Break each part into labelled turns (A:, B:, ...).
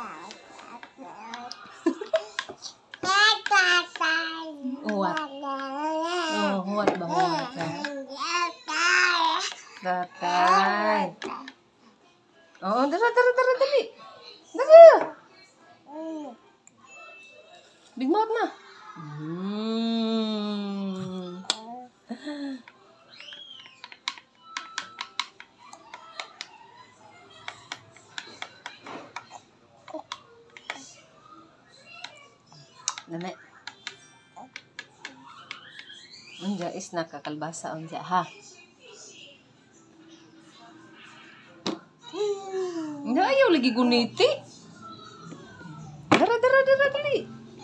A: What? Oh, what ba what? Tatay. Oh, dara. Dali. Dara. Big mouth na. Nene. Unja is nakakalbasa unja ha. Hindi ayaw lagi guniti. Dara dali.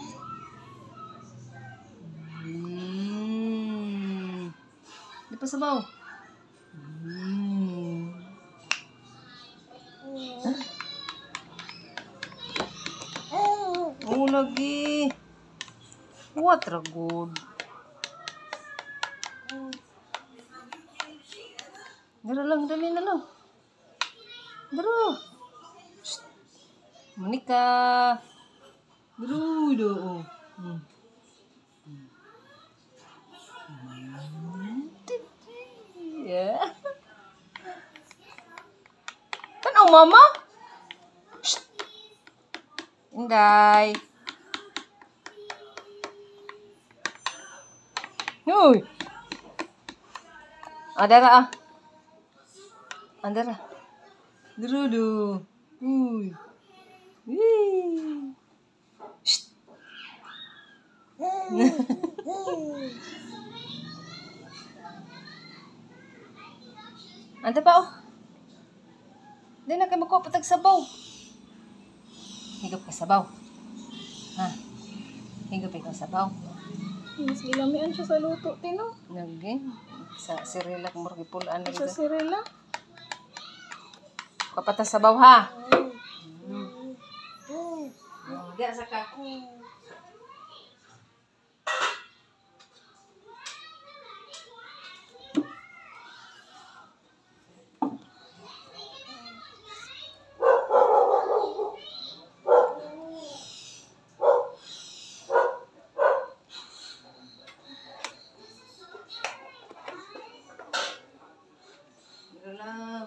A: Di pa sabaw. Oh, lagi. What ra good. Dara lang, dali na lang. Dara. Monica. Dara. Yeah. Tanaw mama. Shh. Inday. Uy. Adara. Durudu. Uy. Shh. Ante pa oh. Di na kayo magkapatag sabaw. Higop ka sabaw. Ha? Higop ikaw sabaw.
B: Mas gilamian siya sa luto, Tino.
A: Lagi. Sa sirilak mo pulaan na
B: Sa
A: dito.
B: sirila.
A: Kapata sabaw ha. Diya sa ka. Dito lang.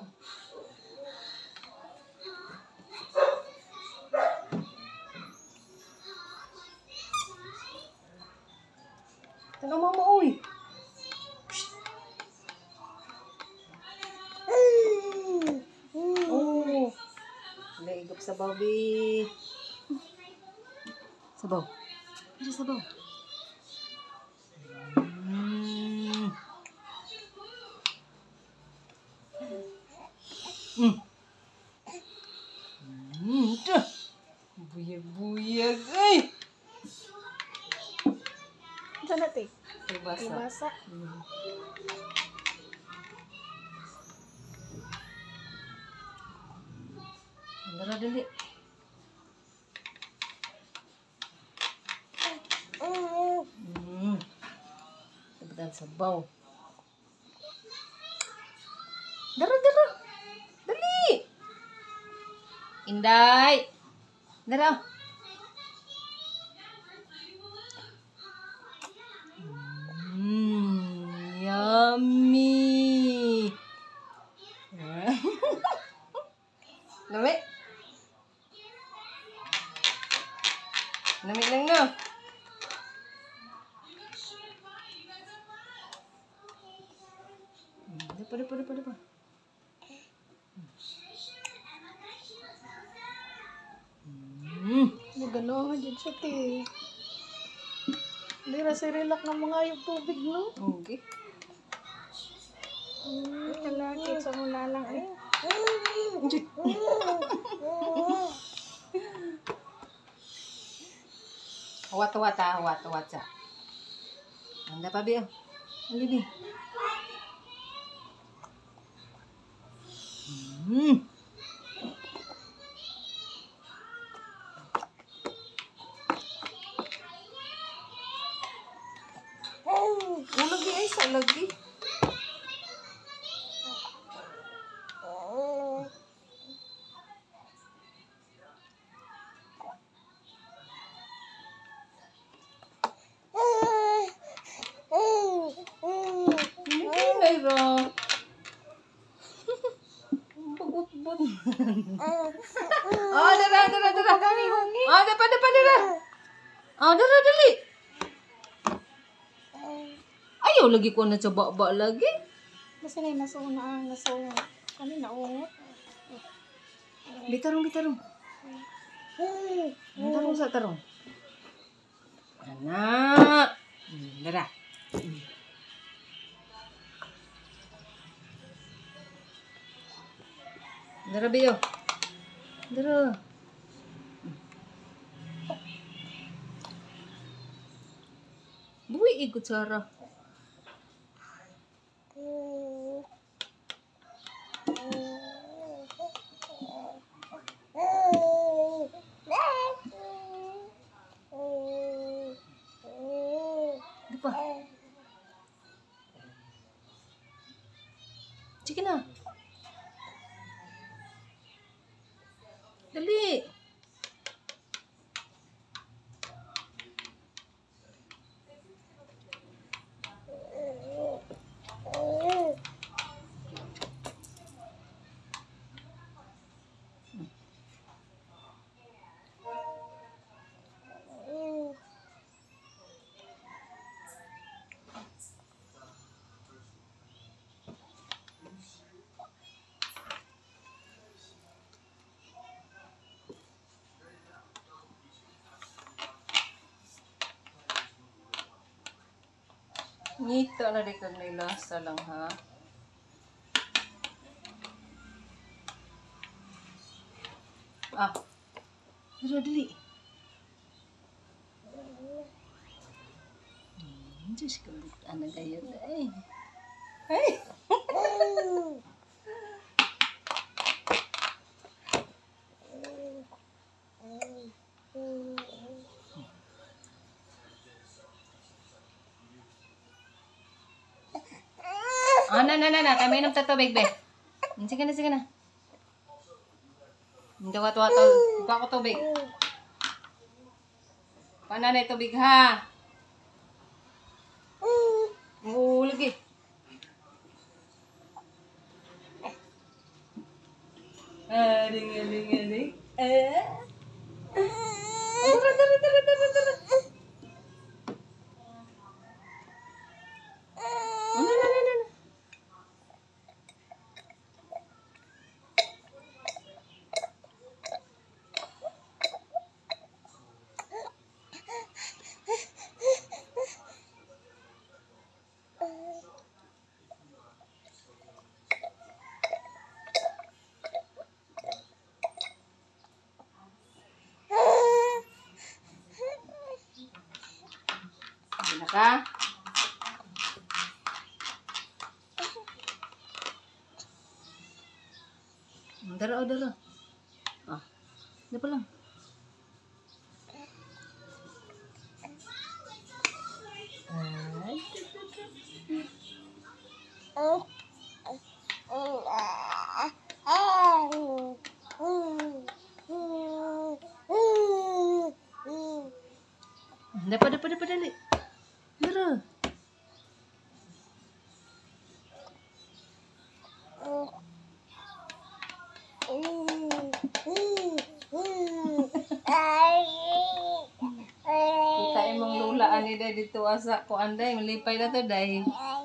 A: Tanaw mama, uy. Oh. Laigop sabaw, bi. Sabaw. Ano sabaw? Buyag-buyag, ay!
B: Saan natin?
A: Ibasa.
B: Ibasa.
A: Dara dali. Tabadan sabaw. Dara. Dali. Inday. Dara. Yummy. Lami. Lami lang na. Pada.
B: Naganohan dyan siya, te. Hindi na sirilak ng mga yung tubig, no?
A: Okay.
B: Kalakit sa mula lang, eh.
A: Hawat sa. Anda pa biya. Ang gini. Lagi ay sa lagi. Mayro. Pagutbot. Oh, dara. Oh, dapa. Oh, dali. Ayaw lagi ko na coba lagi.
B: Basta na yung nasuunga. Kami naungot.
A: Bitarong. Tarong sa tarong. Anak. Dara. Dara, Bio. Dara. Buwi ikut Sarah. Apa? Sige na. Dali. Ngito na di kag nailasa lang ha. Ah. Dali. Diyos ko, ano gaya ay. Ay! Oh, na. Kami inom ta tubig, be. Sige na. Hindi ko tuwatol. Buka ko tubig. Pananay tubig, ha? Oo, lagi. Aling. Tara. Na. Ano ka? Dara. Ah, di pa lang. Ay. Dapat dali. Dara. Kita imong lula ani day dito asa ko anday malipay na to day.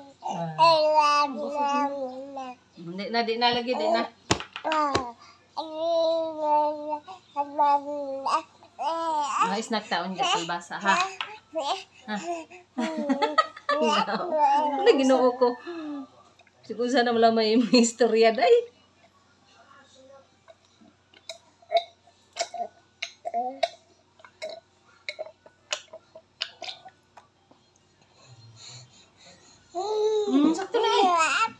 A: Di na lagi. Mga snack taon dyan palbasa, ha? Ano ginoo ko? Siguro sana wala may istorya, day. Sakto na eh.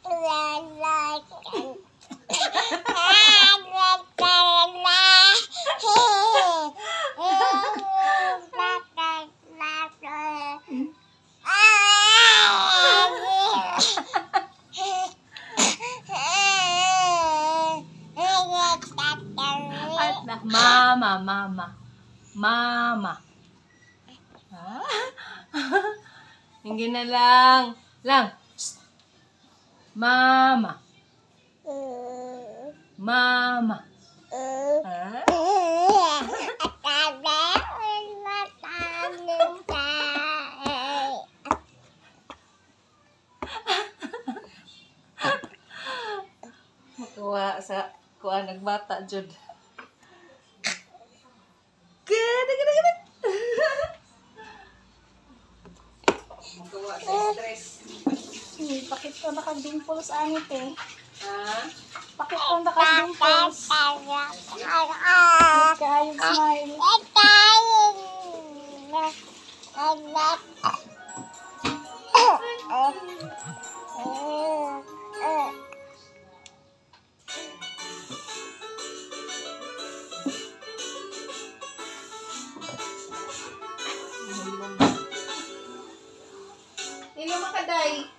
A: Mama. Hindi na lang. Mama. Mama. Ah? Matuwa sa kuan nagbata jud. Gada gada gada. Matuwa sa stress.
B: Bakit ka naka-dimples angit eh?
A: Ha?
B: Bakit ka naka-dimples? Kaayong smile.
A: Ilo makaday.